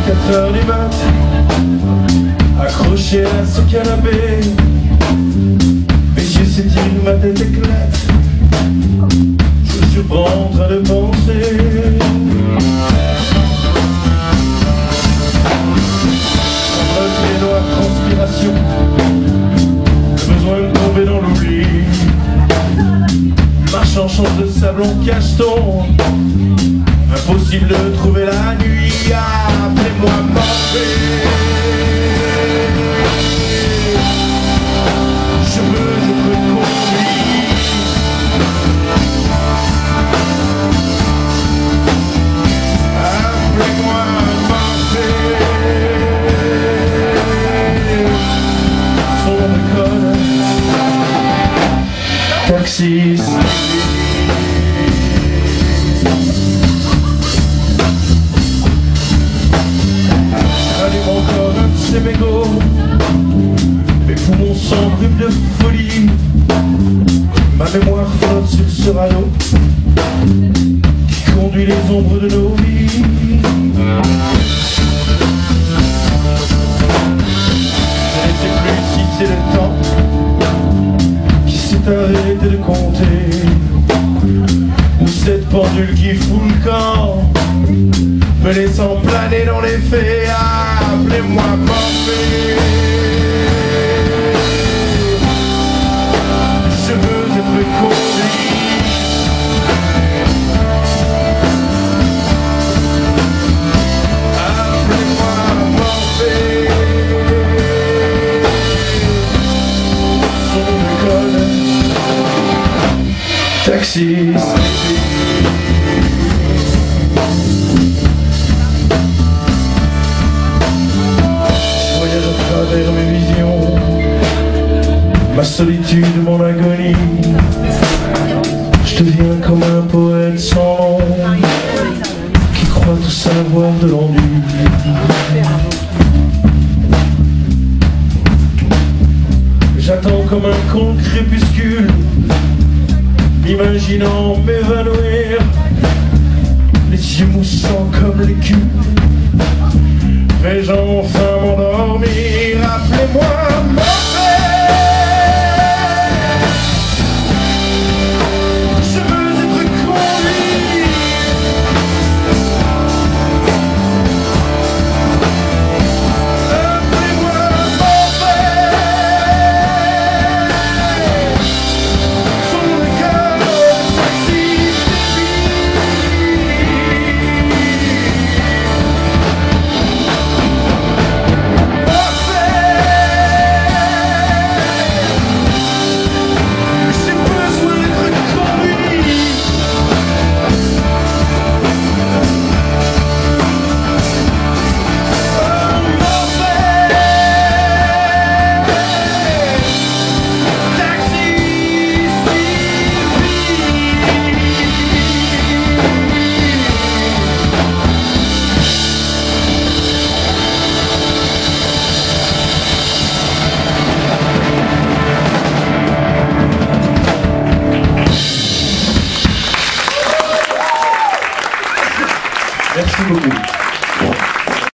4 heures du mat, accroché à ce canapé, mes yeux s'étirent, ma tête éclate, je me surprends en train de penser. Entre les noires transpirations, le besoin de tomber dans l'oubli, marche en champ de sable en cacheton, impossible de trouver la nuit. Appelez-moi Morphée. Je veux être conduit. Appelez-moi Morphée. Son de code, taxi. Encore un de ces mégots, mes poumons s'embrument de folie, ma mémoire flotte sur ce radeau qui conduit les ombres de nos vies. Je ne sais plus si c'est le temps qui s'est arrêté de compter, ou cette pendule qui fout le camp, me laissant planer dans les faits. Appelez-moi Morphée. Je veux être conduit. Appelez-moi Morphée. Son de code, taxi. Vers mes visions, ma solitude, mon agonie, je deviens comme un poète sans nom qui croit tout savoir de l'ennui. J'attends comme un con le crépuscule, imaginant m'évanouir, les yeux moussants comme les culs. Vais-je enfin m'endormir? Appelez-moi Morphée. Je veux être conduit. Appelez-moi Morphée. Son de code, taxi. Merci beaucoup.